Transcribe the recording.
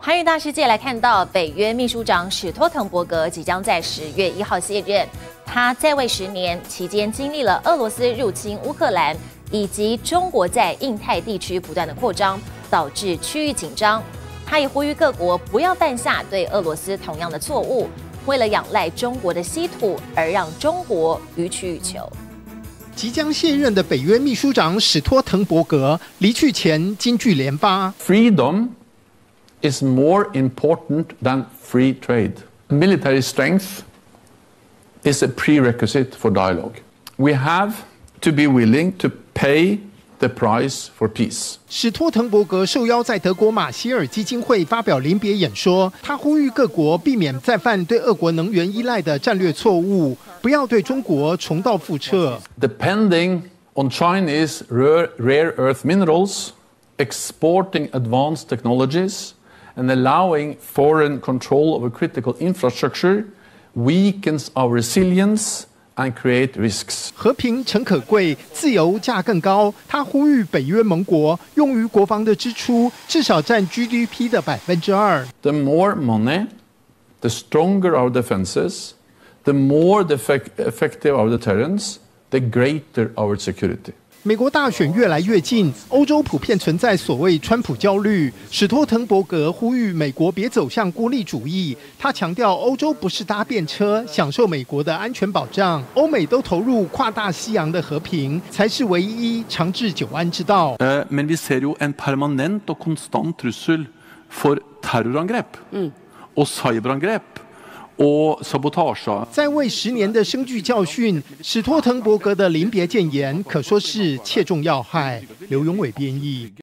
韩语大世界来看到，北约秘书长史托滕伯格即将在10月1号卸任。他在位10年期间，经历了俄罗斯入侵乌克兰，以及中国在印太地区不断的扩张，导致区域紧张。他也呼吁各国不要犯下对俄罗斯同样的错误，为了仰赖中国的稀土而让中国予取予求。 即将卸任的北约秘书长史托滕伯格离去前金句连发 ：Freedom is more important than free trade. Military strength is a prerequisite for dialogue. We have to be willing to pay the price for peace. 史托滕伯格受邀在德国马歇尔基金会发表临别演说，他呼吁各国避免再犯对俄国能源依赖的战略错误，不要对中国重蹈覆辙。 Depending on Chinese rare earth minerals, exporting advanced technologies, and allowing foreign control over critical infrastructure weakens our resilience and create risks. 和平诚可贵，自由价更高。他呼吁北约盟国用于国防的支出至少占 GDP 的2%。 The more money, the stronger our defenses, the more effective our deterrence, the greater our security. 美国大选越来越近，欧洲普遍存在所谓川普焦虑。史托滕伯格呼吁美国别走向孤立主义。他强调，欧洲不是搭便车，享受美国的安全保障。欧美都投入跨大西洋的和平，才是唯一长治久安之道。 Men vi ser jo en permanent og konstant trussel for terrorangrep og cyberangrep. 在位10年的深具教训，史托滕伯格的临别谏言可说是切中要害。刘永伟编译。